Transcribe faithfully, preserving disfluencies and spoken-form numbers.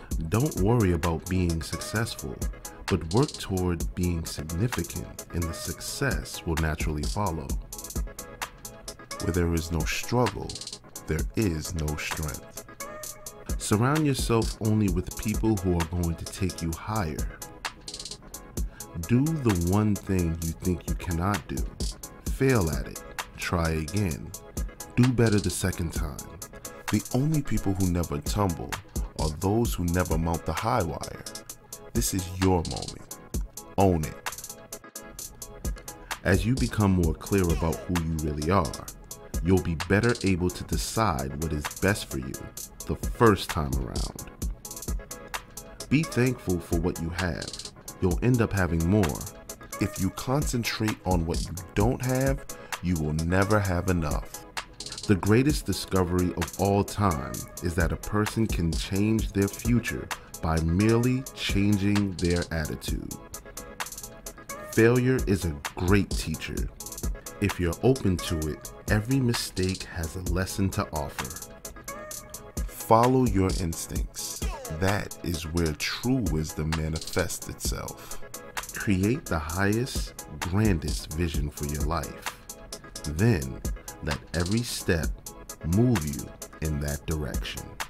Don't worry about being successful, but work toward being significant, and the success will naturally follow. Where there is no struggle, there is no strength. Surround yourself only with people who are going to take you higher. Do the one thing you think you cannot do. Fail at it. Try again. Do better the second time. The only people who never tumble are those who never mount the high wire. This is your moment. Own it. As you become more clear about who you really are, you'll be better able to decide what is best for you the first time around. Be thankful for what you have. You'll end up having more. If you concentrate on what you don't have, you will never have enough. The greatest discovery of all time is that a person can change their future by merely changing their attitude. Failure is a great teacher. If you're open to it, every mistake has a lesson to offer. Follow your instincts. That is where true wisdom manifests itself. Create the highest, grandest vision for your life. Then, let every step move you in that direction.